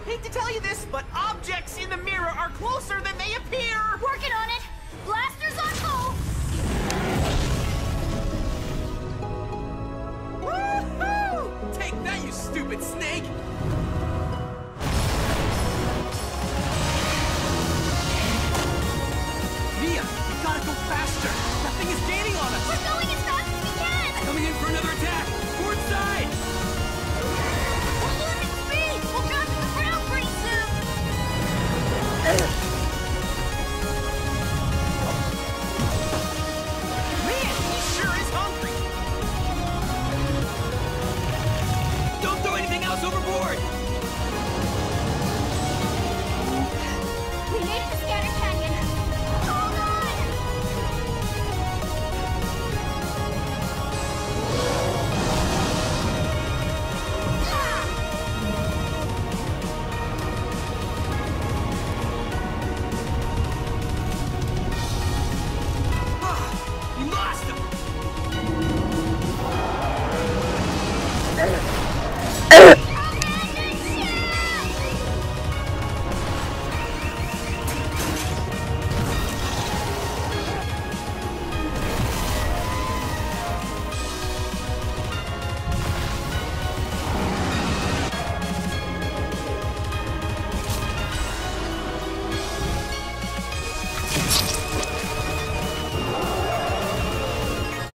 Hate to tell you this, but objects in the mirror are closer than they appear! Working on it! Blasters on full! Woohoo! Take that, you stupid snake!